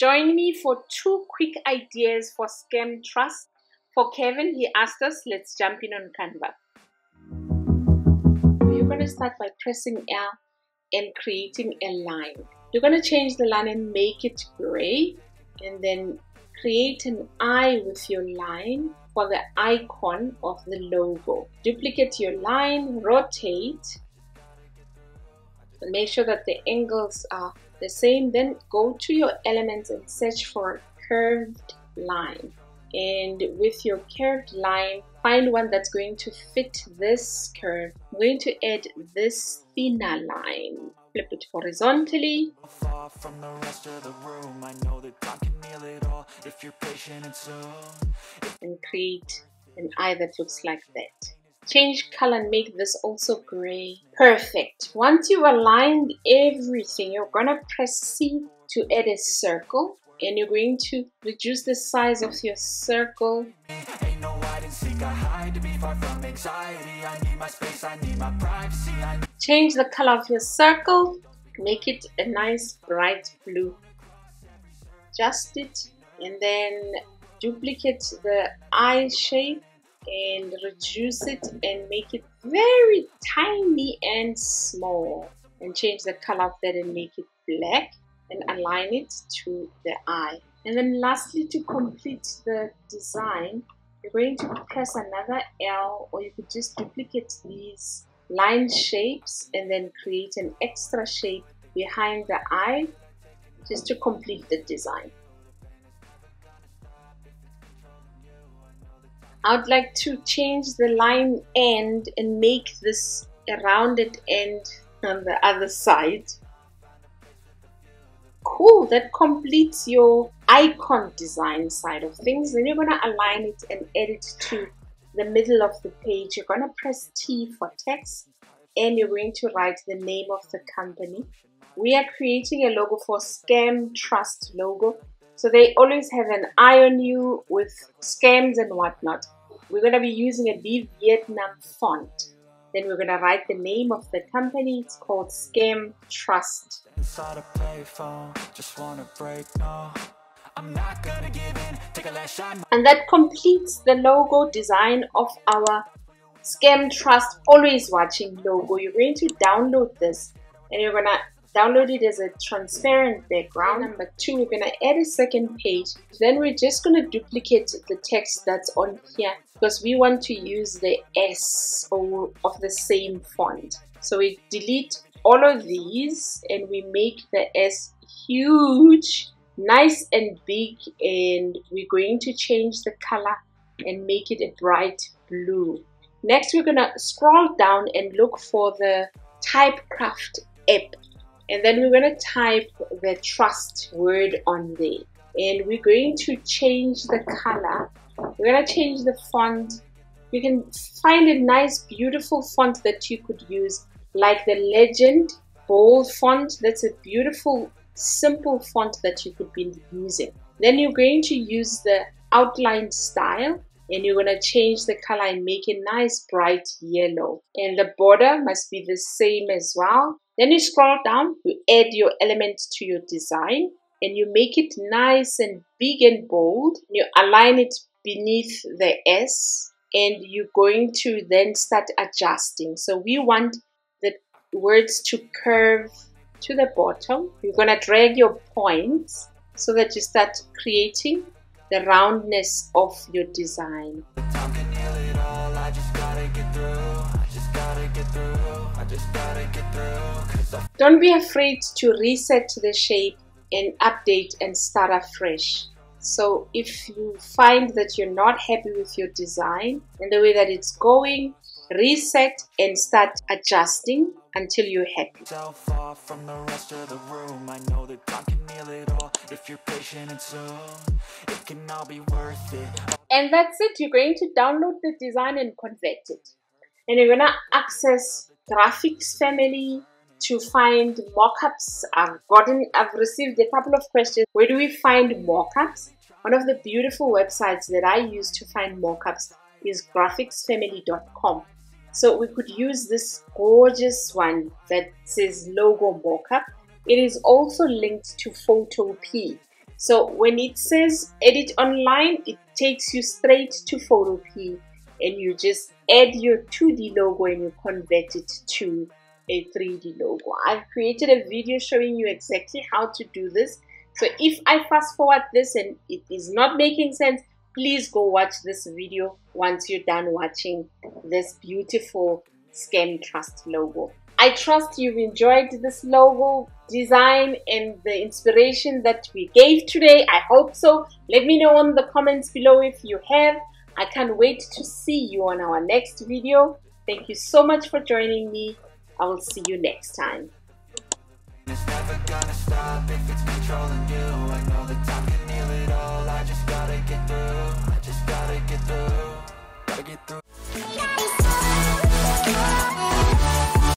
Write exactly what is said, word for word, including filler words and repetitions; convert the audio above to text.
Join me for two quick ideas for scam trust. For Kevin, he asked us, let's jump in on Canva. You're going to start by pressing L and creating a line. You're going to change the line and make it gray, and then create an eye with your line for the icon of the logo. Duplicate your line, rotate, and make sure that the angles are the same. Then go to your elements and search for a curved line. And with your curved line, find one that's going to fit this curve. I'm going to add this thinner line. Flip it horizontally. From the rest of the room, I know that time can heal it all if you're patient and soon. And create an eye that looks like that. Change color and make this also gray. Perfect. Once you've aligned everything, you're gonna press C to add a circle. And you're going to reduce the size of your circle. Change the color of your circle. Make it a nice bright blue. Adjust it and then duplicate the eye shape and reduce it and make it very tiny and small. And change the color of that and make it black. And align it to the eye. And then lastly, to complete the design, you're going to press another L, or you could just duplicate these line shapes and then create an extra shape behind the eye just to complete the design. I would like to change the line end and make this a rounded end on the other side. Cool, that completes your icon design side of things. Then you're going to align it and add it to the middle of the page. You're going to press T for text and you're going to write the name of the company. We are creating a logo for Scam Trust logo. So they always have an eye on you with scams and whatnot. We're going to be using a B Vietnam font. Then we're going to write the name of the company. It's called Scam Trust. Inside a payphone, just wanna break, no. I'm not gonna give in, take a last shot. And that completes the logo design of our Scam Trust Always Watching logo. You're going to download this and you're going to download it as a transparent background. Number two, we're going to add a second page. Then we're just going to duplicate the text that's on here because we want to use the S of the same font. So we delete all of these and we make the S huge, nice and big, and we're going to change the color and make it a bright blue. Next, we're going to scroll down and look for the TypeCraft app. And then we're going to type the trust word on there. And we're going to change the color. We're going to change the font. You can find a nice, beautiful font that you could use, like the Legend bold font. That's a beautiful, simple font that you could be using. Then you're going to use the outline style. And you're going to change the color and make it nice, bright yellow. And the border must be the same as well. Then you scroll down, you add your elements to your design and you make it nice and big and bold. You align it beneath the S and you're going to then start adjusting. So we want the words to curve to the bottom. You're going to drag your points so that you start creating the roundness of your design. Don't be afraid to reset the shape and update and start afresh. So if you find that you're not happy with your design and the way that it's going, reset and start adjusting until you're happy. From the rest of the room, I know that time can heal it all. If you're patient and soon, it can all be worth it. And that's it. You're going to download the design and convert it. And you're going to access graphics family to find mockups. I've gotten, I've received a couple of questions. Where do we find mockups? One of the beautiful websites that I use to find mockups is graphics family dot com. So we could use this gorgeous one that says logo mockup. It is also linked to Photopea. So when it says edit online, it takes you straight to Photopea, and you just add your two D logo and you convert it to a three D logo. I've created a video showing you exactly how to do this. So if I fast forward this and it is not making sense, please go watch this video once you're done watching this beautiful Scam Trust logo. I trust you've enjoyed this logo design and the inspiration that we gave today. I hope so. Let me know in the comments below if you have. I can't wait to see you on our next video. Thank you so much for joining me. I will see you next time. It's never gonna stop if it's controlling you. I know the time can heal it all. I just gotta get through. I just gotta get through. Gotta get through.